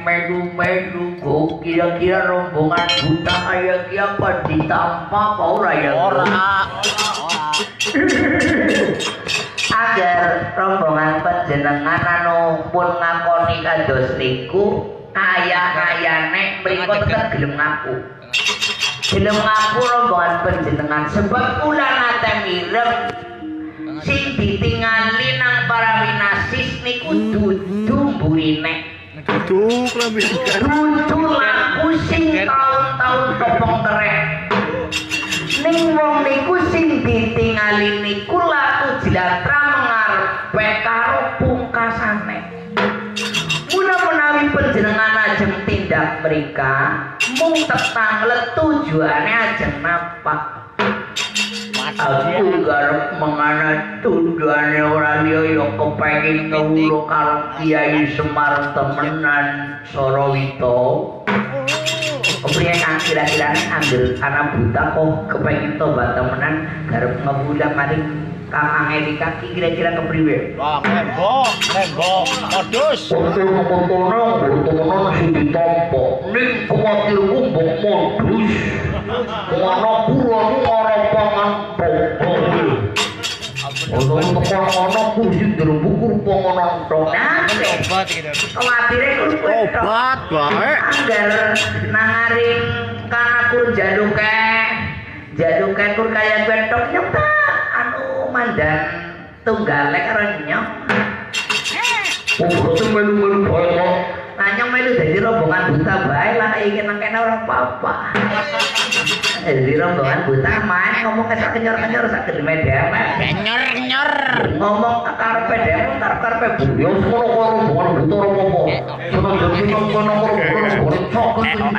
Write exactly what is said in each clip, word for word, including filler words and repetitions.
melu-melu kok kira-kira rombongan buta kayak ki apa ditampa apa ora ya? Ora. Agar rombongan panjenengan anu pun ngakoni kados niku kaya-kayane mriku tetep gelem ngaku. Gelem ngaku rombongan panjenengan sebab kula nate mireng sing ditingali nang para winasis niku dudu mburine. Dudu klambi. Dudu laku sing taun-taun kepong kerek. Ning wong niku sing ditingali niku laku jilatra mengarepe karo pungkasane. Mula menawi panjenengan ajeng tindak mrika mung tetang let tujuane ajeng napa? Aku garap mengana tujuannya orang dia yang kepengin ngewulo karo Kiai Semar temenan Sorowito. Kepriye kang kira-kira ambil anak buta kok kepengin tobat temenan garap ngewulo maring Kang Angeli kaki kira-kira kepriye? Wah, nembok, nembok, modus. Foto-fotonya bertemenan sing ditampa ning kuwatirku mbok modus. Ngono kula nu ora pangan bobol. Ono tekan ono kursi dirbukur panganan tok. Obat iki. Kuwatire kuwi Obat bae. anggar nangaring kan aku jaluke jaluke kur kaya bentok nyempa anu mandan tunggale karo nyok. Oh, betul melu-melu bae kok. Nanyong melu dadi rombongan buta bae lah iki nang kene ora apa-apa. Dadi rombongan buta main ngomong kesak kenyor-kenyor sak gedeme dhewe. Kenyor-kenyor. Ngomong karepe dhewe karep-karepe buyut ngono karo rombongan buta ora apa-apa. Sono dadi nang kono karo rombongan sok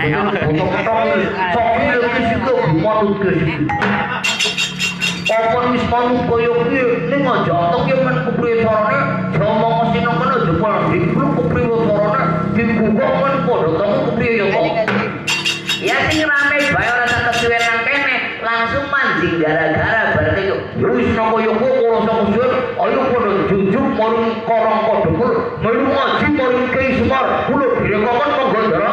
sok iki sik manut ke sik. Apa wis manut koyo ki ning aja tok ki men kepriye carane ngomong mesti nang kono jebol dipluk kepriye carane dibuka men padha temu kepriye ya kok. Ya sing rame bae ora tak kesuwen nang kene langsung mancing gara-gara berarti yo wis nang koyo kok ora sak kesuwen ayo padha junjuk marung korong kodhepur melu ngaji marung Kiai Semar kula direkokan monggo ndara.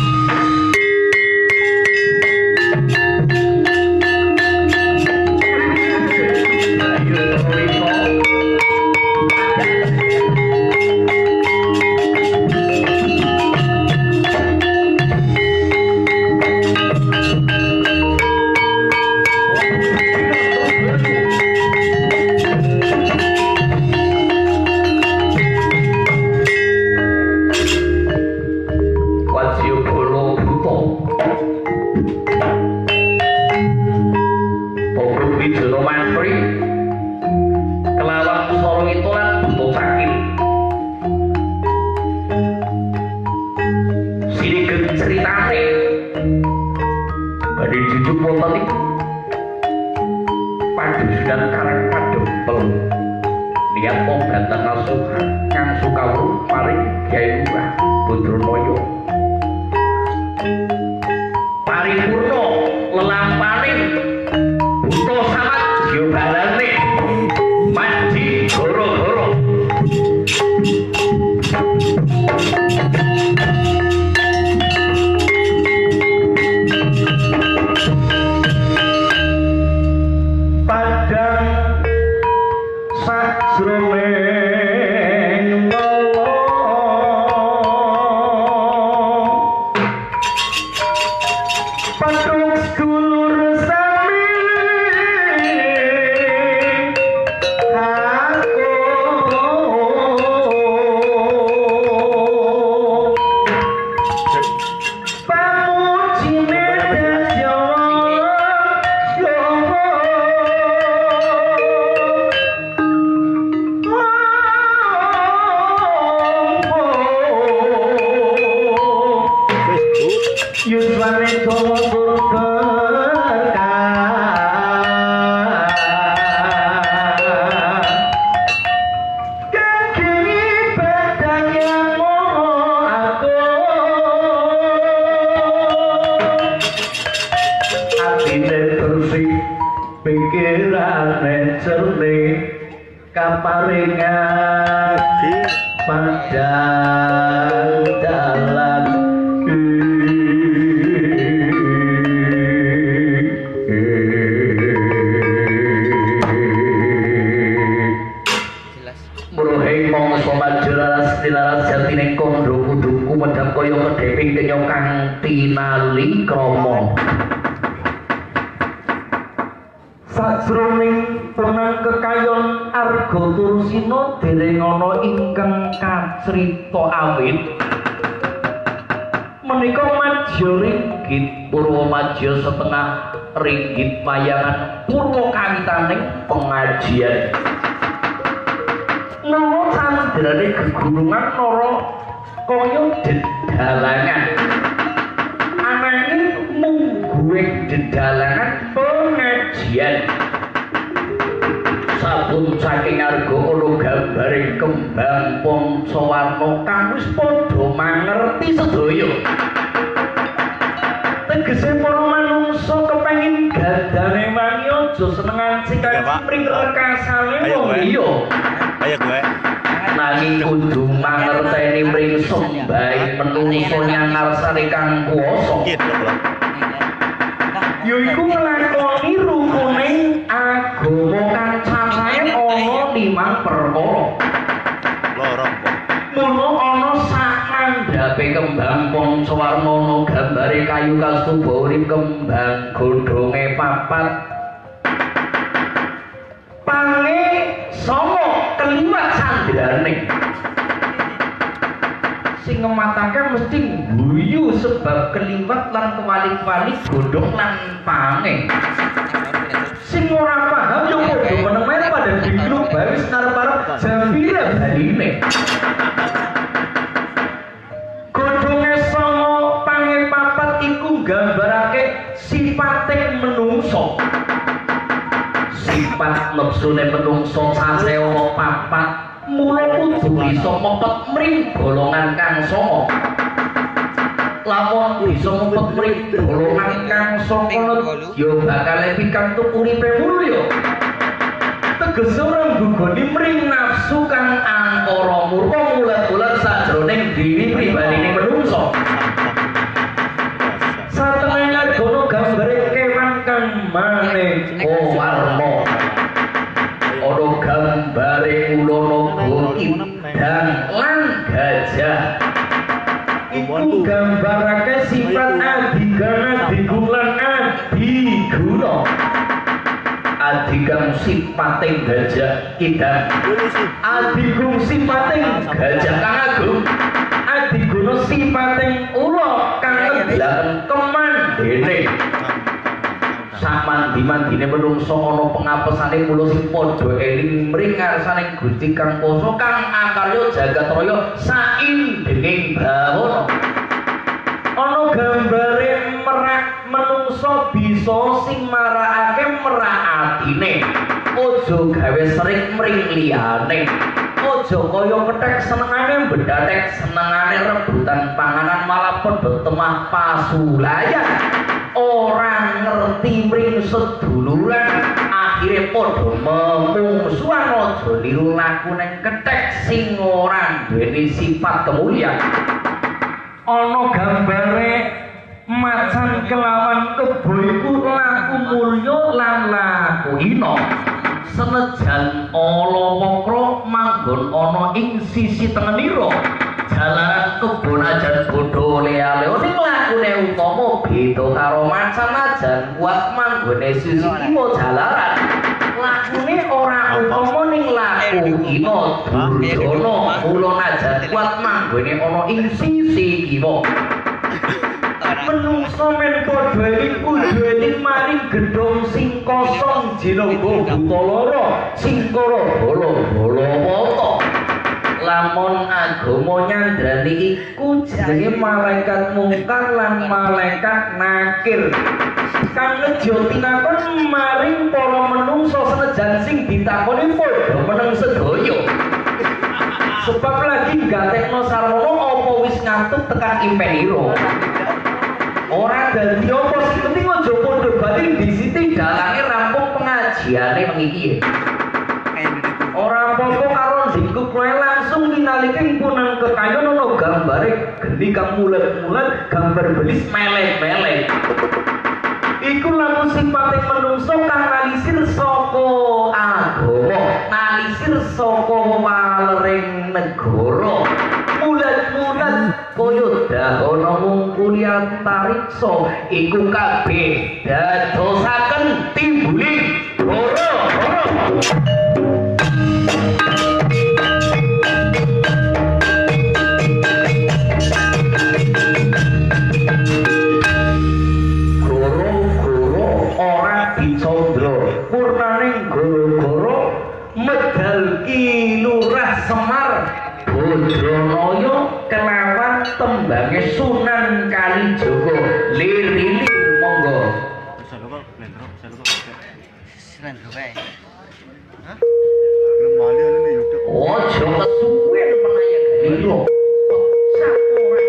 Pikirane jernih kaparingan padang dalan kudu kumedhap kaya kedheping kenya kang tinali krama. Sajroning penang kekayon Arga Tursina dereng ana ingkang kacrita awit. Menika madya ringgit purwa madya setengah ringgit wayangan purwa kawitaning pengajian. Nara candrané gegurungan nara kaya dedalangan. Ananging mungguing dedalangan pengajian. Sabun saking Arga ana gambaring kembang Pancawarna kang wis padha mangerti sedaya. Tegese para manungsa kepengin gadane wangi aja senengan sikang mring rekasane wong liya. Ayo gue. Nanging kudu mangerteni mring sembahe menungso nyang ngarsane kang kuwasa. Yaiku nglakoni rukuning agama kang cacahe ana limang perkara. Lorong. Mula ana sakandhape kembang Pancawarna ana gambare kayu kastuba urip kembang godhonge papat. Pange sanga keliwat sandrane. Sing ngematake mesti guyu sebab keliwat lan kewalik-walik godhong lan pange. Sing ora paham yo padha meneng pada dikluk baris arep-arep jambire baline. Godhonge sanga pange papat iku nggambarake sipating menungso. Sifat nepsune menungso cacahe ana papat. Mula kudu bisa mepet mring golongan kang sanga. Lamun bisa mepet mring golongan kang sanga ya bakal pikantuk uripe mulya. Tegese ora nggugoni mring nafsu kang angkara murka mulat-mulat sajroning diri pribadine menungso. Satengah argana gambare kewan kang maneka warna. Ana gambare ulana dan lan gajah. Iku gambarake sifat adigana digulan adiguna. Adigam sipating gajah kita. Adigum sipating gajah kang agung. Adiguna sipating ula kang leblaken kemandene. Samandi-mandine menungso ana pengapesane mula sing padha eling mring ngarsane Gusti Kang Kuwasa kang akarya jagat raya saindenging bawana. Ana gambare merak menungso bisa sing marakake merak atine. Aja gawe sering mring liyane. Aja kaya kethek senengane bedatek senengane rebutan panganan malah padha temah pasulayan. Orang ngerti mring seduluran akhire padha memungsuhan aja niru laku ning kethek sing ora duweni sifat kemuliaan. Ana gambare macan kelawan kebo iku laku mulya lan laku hina. Senajan ala wokra manggon ana ing sisi tengenira. Jalanan kebon ajan bodho lea-lea ning lakune utama beda karo macan ajan kuat manggone sisi kiwa jalaran. Lakune ora utama ning laku hina Durjana mula ajan kuat manggone ana ing sisi kiwa. Menungso men padha iku duweni maring gedhong sing kosong jinenggo buta lara sing kara bala-bala wata. Lamun agama nyandrani iku jenenge malaikat mungkar lan malaikat nakir. Kang nejo tinakon maring para menungso senajan sing ditakoni padha meneng sedaya. Sebab lagi gatekno sarwana apa wis ngantuk tekan impenira. Ora dadi apa sing penting aja padha bali disiti dalange rampung pengajiane mengiki. Ora apa-apa karo ndikuk kowe langsung minalike punang kekayon ana gambare geni kang mulet-mulet gambar belis melek-melek. Iku lamun sipating menungso kang nalisir saka agama, nalisir saka walering negara. Mulet-mulet kaya dahana mungkulian tariksa iku kabeh dadosaken timbuling hara-hara. Goro-goro ora dicandra purnaning goro-goro medal Ki Lurah Semar Badranaya kelawan tembange Sunan Kalijaga. Lilir monggo. Saloko, lendro, saloko. Lendro kae. Hah? Belum bali ana YouTube. Ojo kesuwen penayang liro. Saporan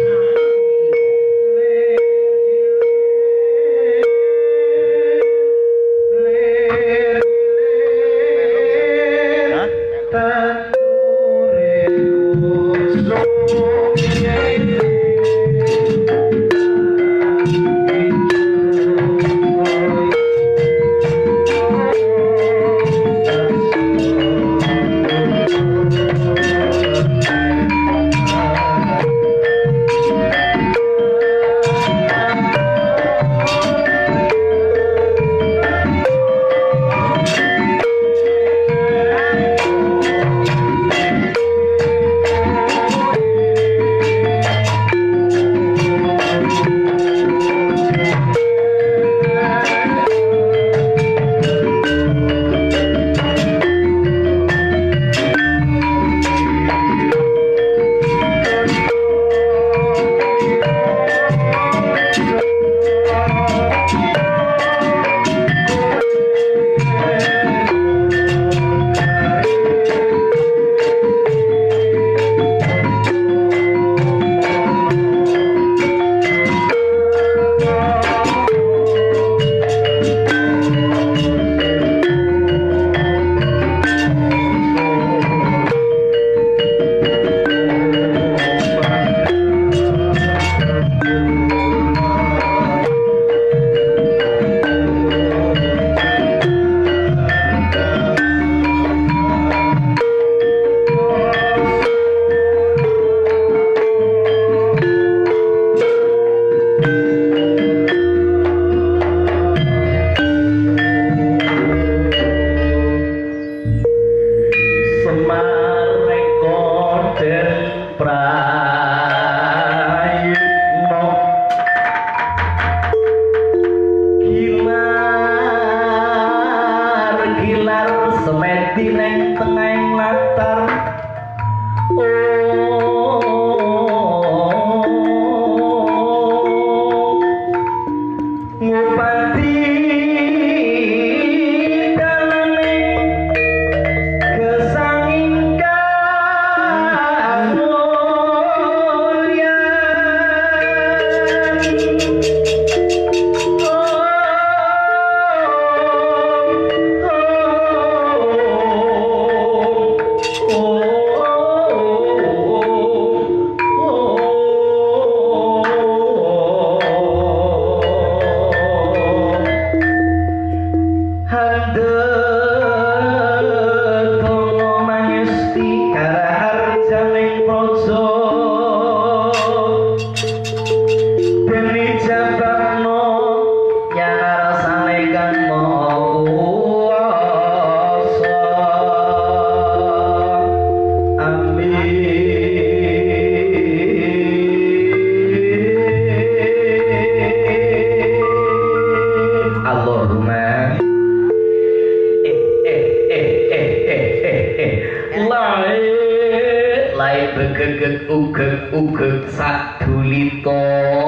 ugeg-ugeg sadulita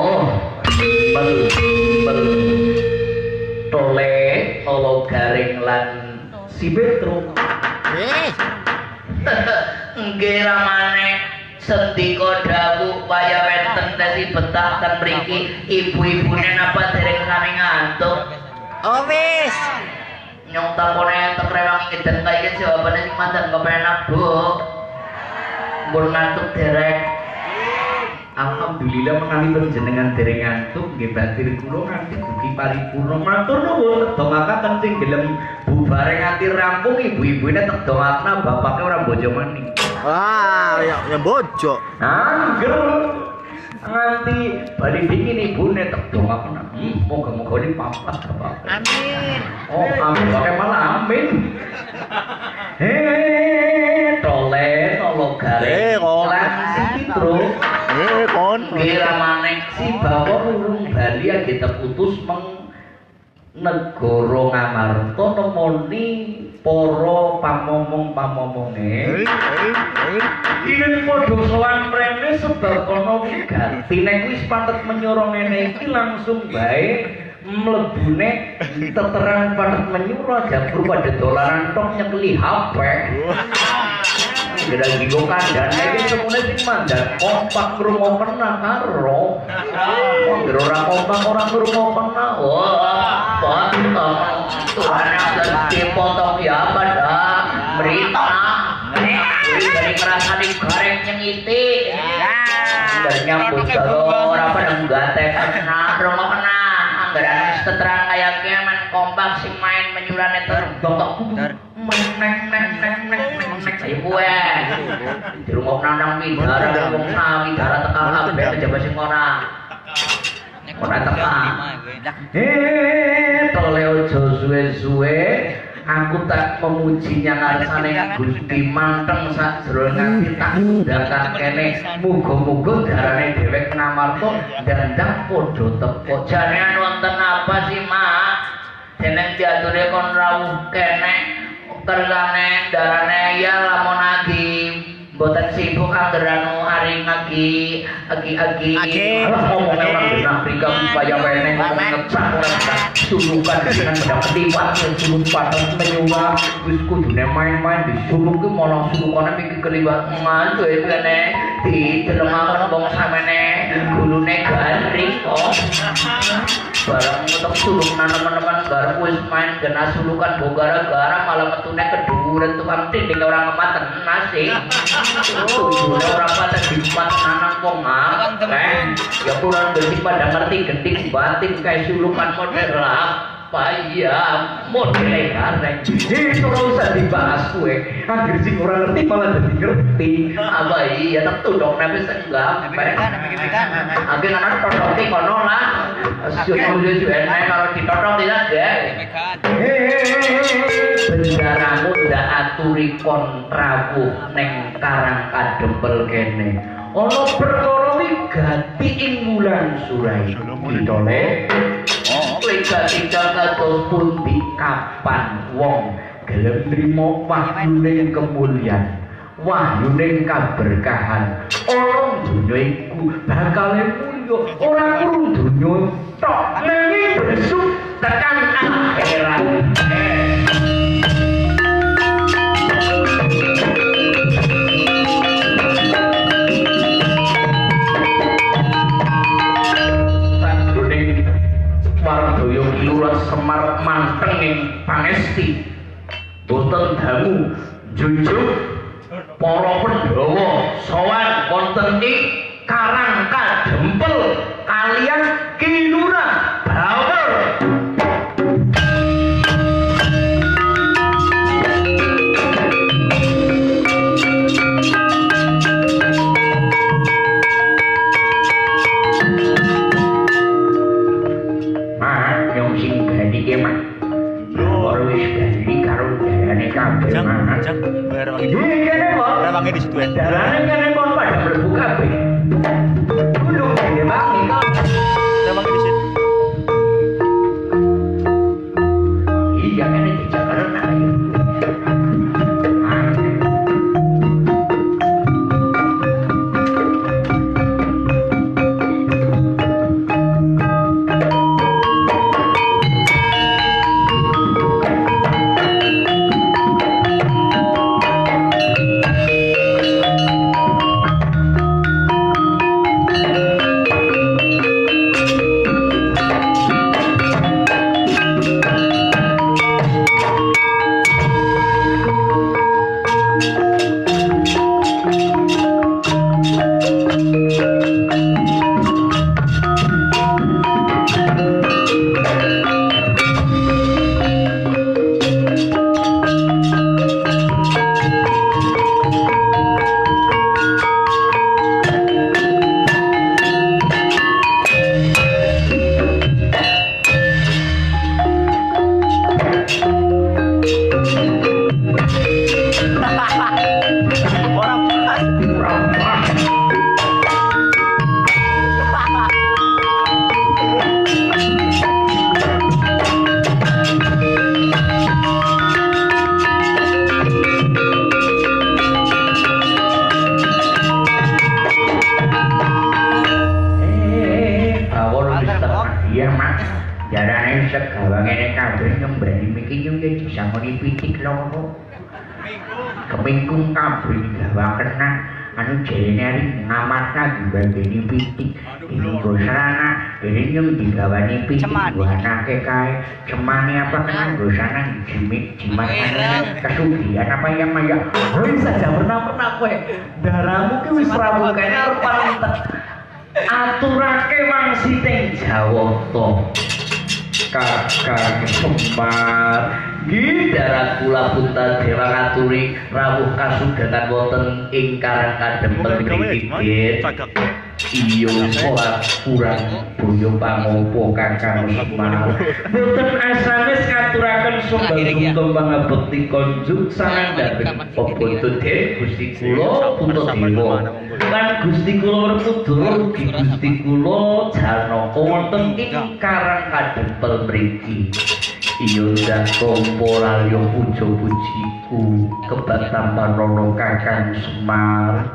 mel mel tole ala garing lan sibetruk eh nggih ramane sendika dawuh waya wenten tesi betah ten mriki ibu-ibune napa dereng sami ngantuk. oh wis Nyong takone entek rewang ngeden kae iki jawabane sing mandan kepenak, Bu. Mun ngantuk derek. Alhamdulillah menawi panjenengan dereng ngantuk nggih batir kula nganti dugi paripurna. Matur nuwun tedongaken sing gelem bubare nganti rampung ibu-ibune tedongakna bapake ora bojo maning. wah ya ya bojo Angger nganti bali dingin ibune tek dongaken. Hmm, moga-moga ini papat Bapak. Amin. Oh, amin pakai malah amin. Heh, tole tolo gare. Eh, kok. Lan Citro. Eh, kon. Kira maneh si bawa urung Bali age terputus meng negara Ngamarta nemoni para pamomong-pamomonge. Eh, eh, eh. Yen padha sowan mrene sebab ana wigati nek wis pantet menyorong ngene iki langsung bae mlebune teteran pantet menyuro jabur pada dolaran tok nyekeli H P. Gede gigo kandhane iki semune sing mandhat kompak ngrungokken karo. Wong ngger ora kompak ora ngrungokken. Wah, Pak Tuhan yang dipotong ya pada berita. Dari ngerasani goreng nyengiti. Dari nyambut kalau ora padang gatek kena romo kena. Anggaran wis teterang kaya kemen kompak sing main menyurane terbongkok. Neng neng neng neng neng neng ayo kowe. Di rumah nang widara wong widara tekan kabeh pejabat sing ora. Ora tekan. Eh, tole ojo suwe-suwe. Aku tak memuji nyangarsane Gusti manteng sajroning ati tak ndangkan kene muga-muga darane dhewek Ngamarta dandang padha teko. Jane wonten apa sih, Mak? Jeneng diature kon rawuh kene kersane darane ya lamun lagi mboten sibuk anggeran hari ngagi agi-agi. Alah ngomongnya orang di Afrika supaya meneng ngecak orang sulukan dengan mendapat liwat yang suluk padat menyuap wis kudune main-main disuluk ki malah sulukane mikir keliwat mantu ya kene didelemaken wong samene gulune garing kok barang untuk suluk teman-teman garap wis main kena sulukan bo gara-gara malah metune keduren tukang tinding orang kematen nasi. Tujuhnya orang pada dimat anak pongak eh ya kurang bersih pada ngerti genting batin kayak sulukan model apa ya model gareng itu usah dibahas kue akhir sih orang ngerti malah jadi ngerti apa iya tentu dong nabi senggap akhir anak totoki kono lah sudah-sudah kalau ditotok tidak deh bendaramu ndak aturi kontrawu neng karang kadempel kene ana perkara wigati ing wulan surai ditole wigati kados pundi kapan wong gelem nrimo wahyuning kemulian wahyuning kaberkahan ora donya iku bakal mulya ora kurung donya tok nanging besuk tekan akhirat. Wardoyo Kilura Semar manteng ing pangesti boten dangu junjuk para Pandhawa sowan wonten ing Karang Kadempel kaliyan Kilura Bawel. Rewangi di situ ya. Darane kene kon pada mlebu kabeh. Gunung gede banget kok. Rewangi di situ. Iya kene dijaga nang ayo. iya mak jarane segawa ngene kabeh ngembani miki yo disangoni pitik loro kemingkung kabeh gawa kena anu jarene ari ngamatna dibandeni pitik ini gosana ini yang digawani pitik buanake kae cemane apa kena gosana jimit jimat kesugihan apa yang maya wis saja pernah-pernah kowe darahmu ki wis rawukane arep paling aturake wangsiting Jawata Kakang Semar Gidara kula punta dewa ngaturi rawuh kasudanan wonten ing Karang Kadempel mriki iya ora kurang boyo pangopo Kakang Semar boten asanes ngaturaken sumbangan kembang bekti konjuk sanandhaken pepotut Gusti kula Puntadewa lan Gusti kula Werkudara ugi Gusti kula Janaka wonten ing Karang Kadempel mriki iya dak kompo lalyo puja pujiku kebatampan rono Kakang Semar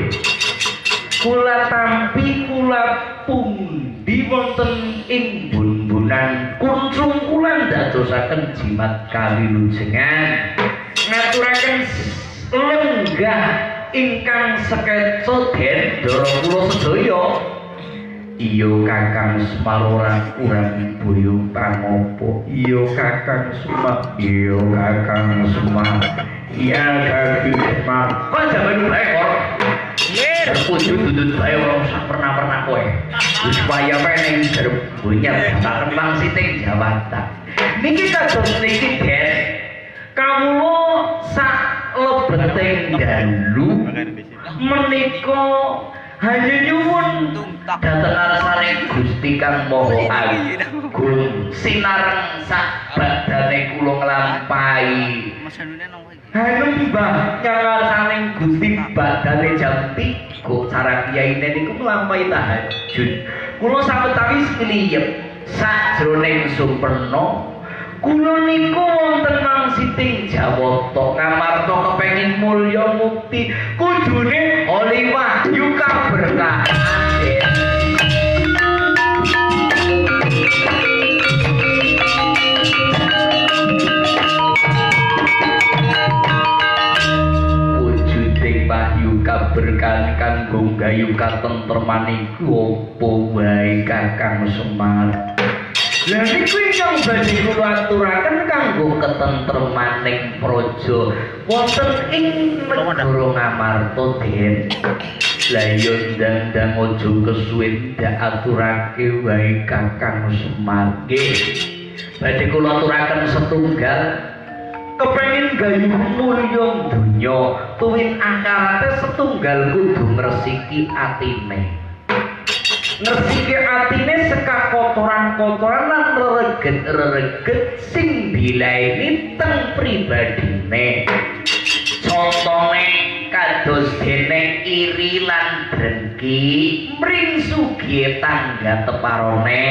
kula tampi kula pundi wonten ing bun-bunan kuncung kula ndadosaken jimat kawilujengan ngaturaken lenggah ingkang seketsa dendra kula sedaya iya Kakang Semar ora kurang boyo pangopo iya Kakang Semar iya Kakang Semar iya Kakang Semar kok jaman bae kok terpujuk dudut bae ora usah pernah-pernah kowe wis supaya meneng jerep bunyar tak kembang siting Jawata niki kados niki Den kawula sak lebeting dalu menika hanya nyuwun dateng ngarsane Gusti Kang Maha Agung sinareng sak badane kula nglampahi hanum Mbah ngarsane Gusti badane jam tiga cara kiyaine niku nglampahi tahajud kula sawetawis kliyep sajroning sumpena kula niku wonten wangsiting Jawata ngamarta kepengin mulya mukti kudune oli wahyu kaberkahan wujuding wahyu kaberkahan kanggo gayuh katentreman iku apa wae Kakang Semar lha niku ingkang badhe kula aturaken kanggo ketentremaning praja wonten ing negara Ngamarta Den lha iya ndang-ndang aja kesuwen dak aturake wae Kakang Semar nggih badhe kula aturaken setunggal kepengin gayuh mulya donya tuwin akarate setunggal kudu ngresiki atine ngersike atine seka kotoran-kotoran lan rereget-rereget sing dilaeni teng pribadine contone kados dene iri lan drengki mring sugih tangga teparone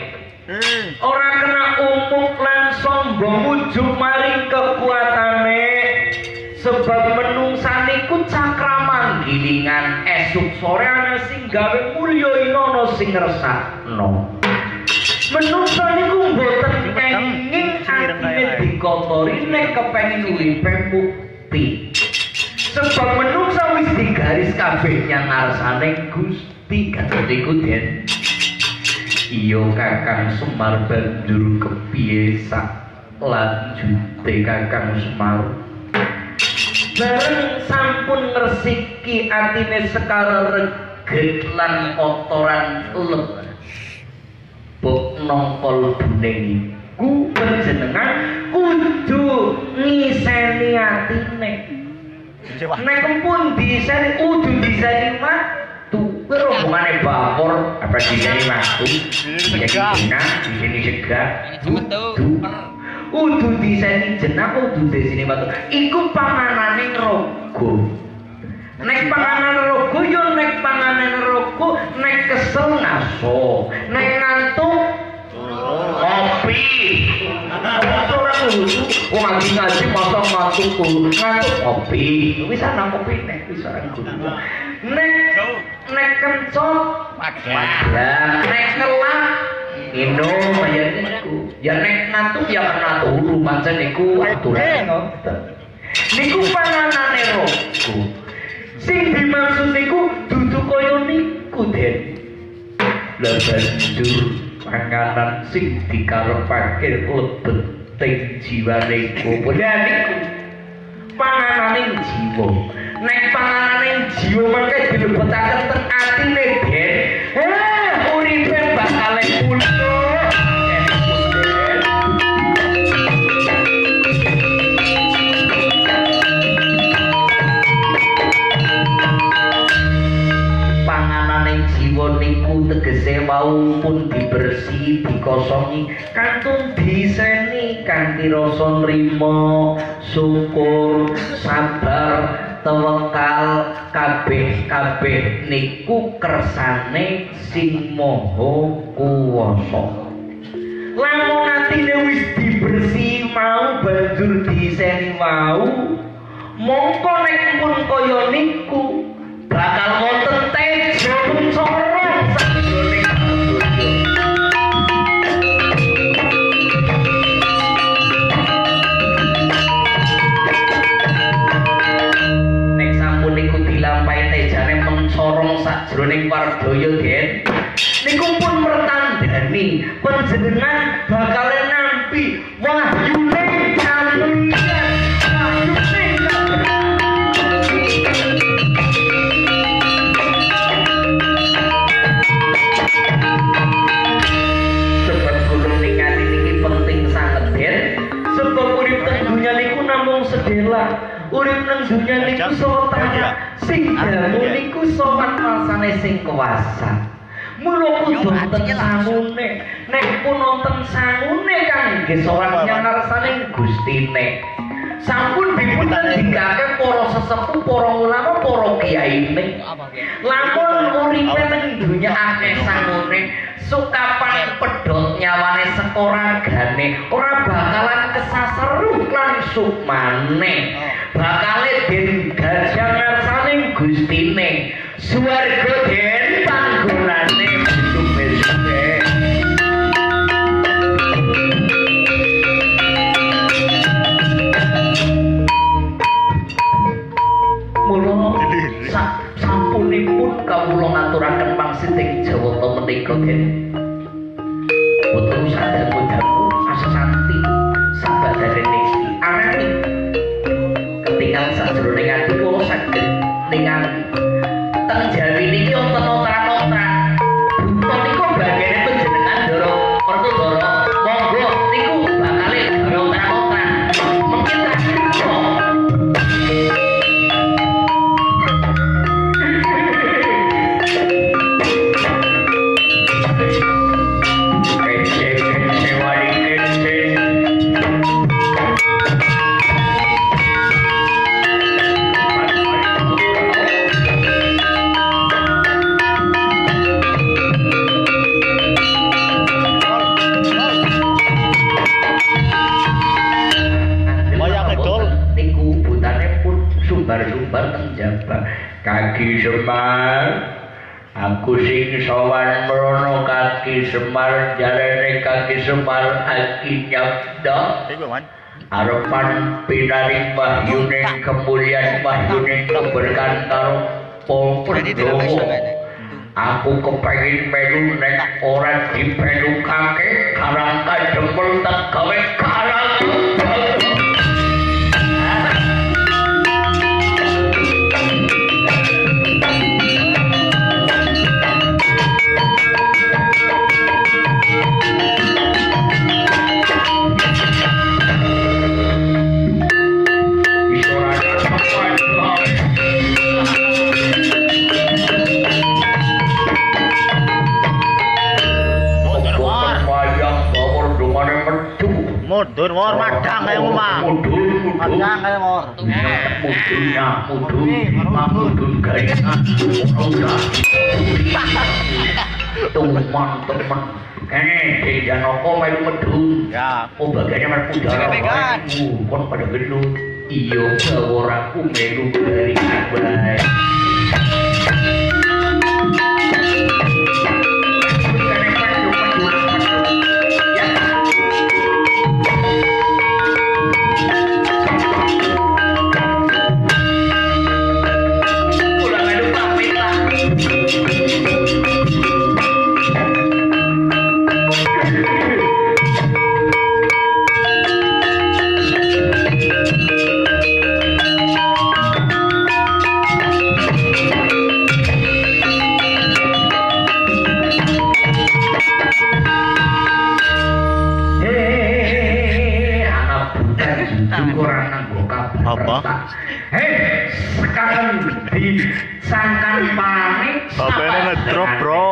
ora kena umuk lan sombong ujug maring kekuatane sebab menungsa niku cakramang gilingan esuk sore ana sing gawe mulya inono sing ngresakno menungsa niku mboten kenging atine dikotori nek kepengin uripe mukti sebab menungsa wis digaris kabeh nyang ngarsane Gusti kados iku Den iya Kakang Semar banjur kepiye sak lanjute Kakang Semar bareng sampun ngresiki atine sekala reget lan kotoran leb bok nongkol buning iku panjenengan kudu ngiseni atine nek kempun diseni kudu diseni watu kuwi hubungane bapor apa diseni watu diseni jenah diseni segar udu diseni jenah udu diseni watu iku panganane rogo nek panganan rogo yo nek panganan rogo nek kesel ngaso nek ngantuk kopi ora kudu wong ngaji ngaji masa ngantuk ngantuk kopi wis ana kopi nek wis ora kudu nek nek kencot padha nek kelak Ino kaya niku. Ya nek ngantuk ya kena turu pancen niku aturan ngoten. Niku panganane rohku. Sing dimaksud niku dudu kaya niku, Den. Lah banjur panganan sing dikarepake lebet teng jiwane iku. Lah niku panganane jiwa. Nek panganane jiwa mengke dilebetaken teng atine, Den. Eh, uripe bakal pulih. Jiwa niku tegese wau pun dibersih, dikosongi, kantung diseni kanthi rasa nrimo, syukur, sabar, tawakal, kabeh-kabeh niku kersane Sing Maha Kuwasa. Lamun atine wis dibersih mau banjur diseni wau, mongko nek pun kaya niku bakal wonten tejo sorong sakjroning nek sampun niku dilampahi tejane mensorong sakjroning wardaya, Den. Niku pun mertandani panjenengan bakal nampi wahyune kamulian, wahyune sedela urip nang dunya niku saha tanya sing dalu niku sowan rasane sing kuwasa. Mula kudu wonten sangune, nek pun wonten sangune kangge sowan nyanarsane Gustine. Sampun dipun tandingake para sesepuh, para ulama, para kiyaine. Lamun uripe nang dunya akeh sangune, sukapan pedhot nyawane sekoragane ora bakalan kesaseru lan sukmane. Bakale den gajah ngarsane Gustine. Swarga den panggonane besuke-suke. Mula sampunipun kawula ngaturaken pangsit ing Jawata menika, Den. Boten sadaya mudaku asesanti sabadane niki arani ketingal sajroning ati kula saged ningali teng Jawi niki wonten otrak-otrak. Buta niku bagene panjenengan Ndara Pertudara. Monggo niku bakale gawe otrak-otrak. Mungkin terakhir sumbar teng Jabar. Kaki Semar, aku sing sowan mrono Kaki Semar, jarene Kaki Semar aki nyabda arepan pinaring wahyune kemuliaan wahyune keberkahan karo Pandhawa. Aku kepengin melu nek ora dipelukake karang kadempel tak gawe karang. Mudur war madang kaya omah. Madang kaya war. Mudurnya mudur, mudur gaya. Teman-teman, kene di Janoko melu medun. Ya. Oh bagiannya melu udara. Kon pada gendut. Iya, bawa aku melu dari Abai. Kene kurang nanggo kabar. Apa? Hei, sekarang di sangkan panik. Apa ini ngedrop bro?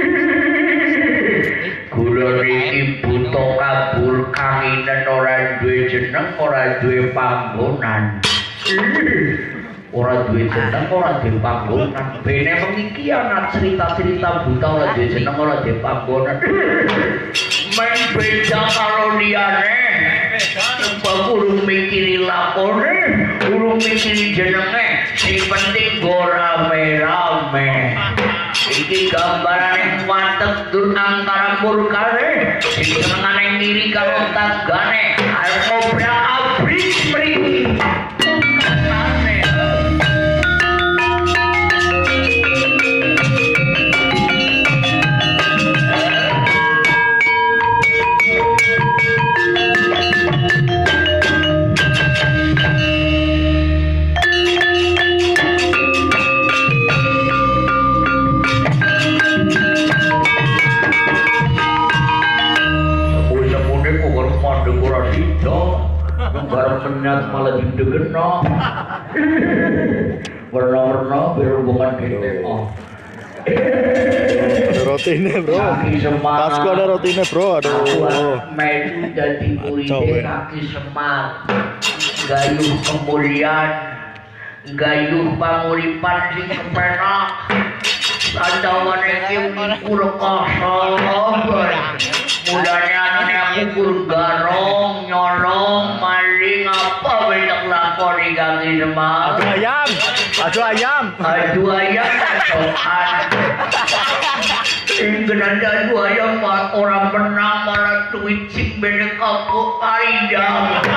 Kula niki buta kabur kanginen ora duwe jeneng, ora duwe panggonan. Ora duwe jeneng, ora duwe panggonan. Bene mengiki ana cerita-cerita buta ora duwe jeneng, ora duwe panggonan. Men beda karo liyane. Sebab urung mikiri lakone, urung mikiri jenenge, sing penting go rame-rame. Iki gambarane mantep dur antara murkane, sing senengane ngiri karo tanggane, arep ngobrak-abrik mriki. Barang penyat malah didegeno. Warna-warna berhubungan gitu. Ada rotine bro. Kasko ada rotine bro. Aduh. Medu jadi murid kaki semar. Gayuh kemuliaan. Gayuh panguripan sing kepenak. Sandawane iki kurekoso. Mulanya aku kurgarong, nyolong, maling apa bentuk lakoni kaki semar. Adu ayam, adu ayam, adu ayam sokan. Inggenan adu ayam orang menang malah twitching benek kapuk kaidang.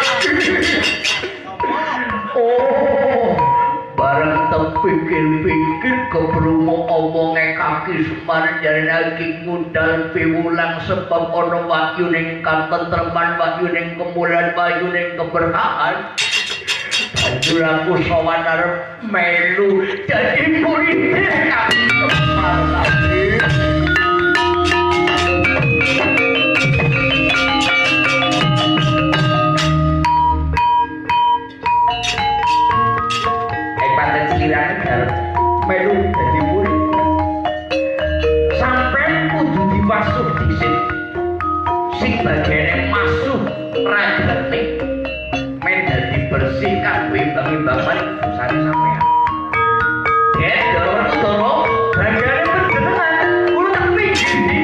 Oh, barang terpikir-pikir keberungu omongnya kaki semar jadi lagi ngudal piwulang sebab ono wahyu ning katentreman, wahyu ning kemuliaan, wahyu ning keberkahan. Banjur aku sowan arep melu jadi murid kaki semar lagi. Melu jadi murid sampai kudu dipasuh disit sing bagian masuk ragane men dadi bersih kabeh imbang-imbangan usane sampean ya dorong-dorong bagian berjenengan kulo tak pikir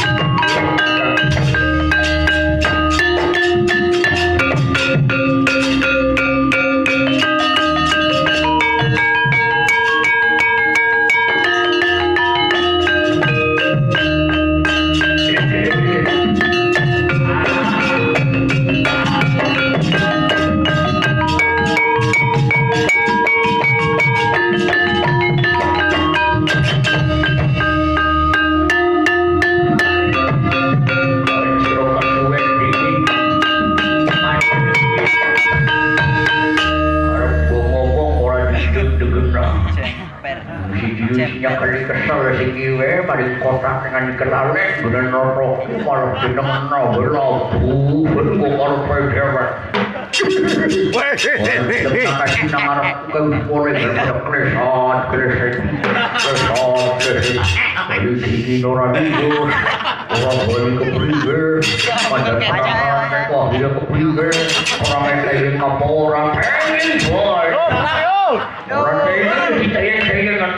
kali kesel sing kiwe mari kotak dengan kelale bener norok malah dinengno belabu ben kok karo pedewe weh kasih nang arep ke pore klesot klesot klesot ayo iki ora tidur ora boleh kepriwe padahal kok dia kepriwe ora main lagi kapora pengen boy ora pengen kita yang dengan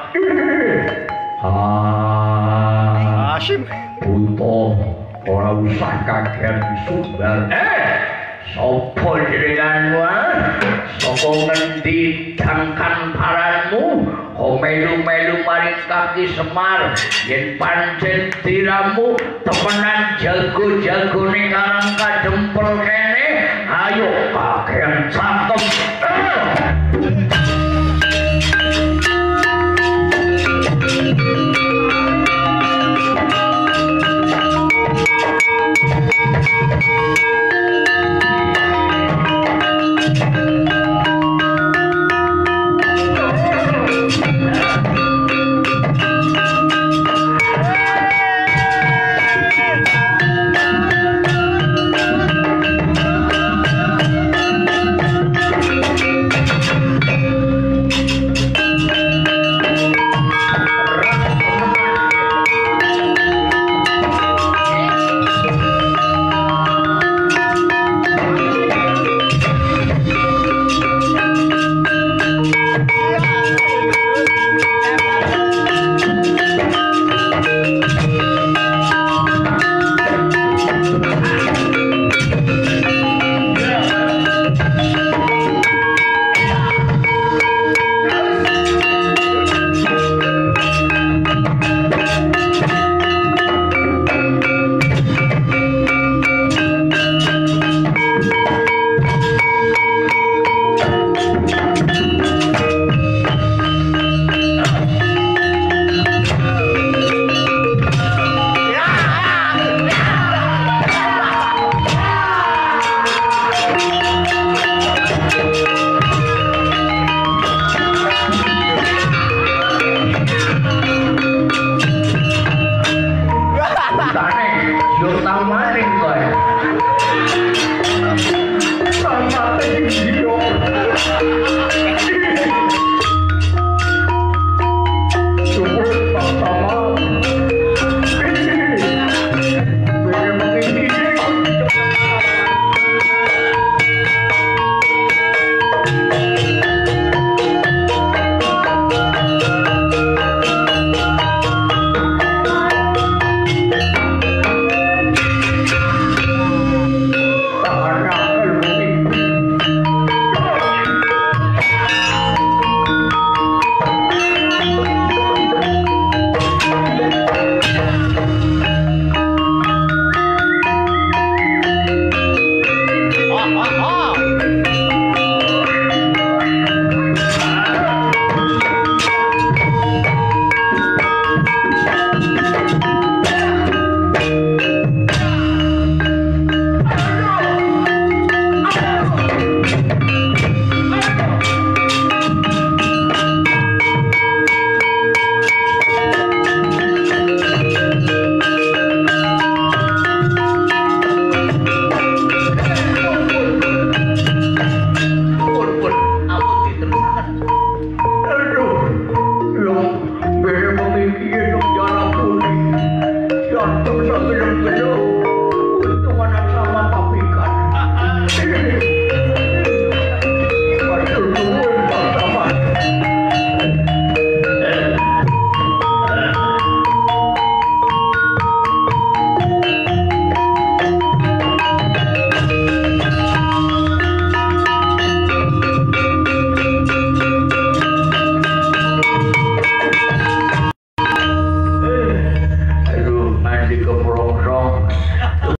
Ah, Hashim butuh ora usah kaget sumber. Eh, sapa jenenganmu? Sapa ngendi dangkan paranmu? Kok melu-melu maring kaki semar? Yen pancen diramu temenan jago-jagone karang kadempel kene, ayo kakean cakep. Waduh.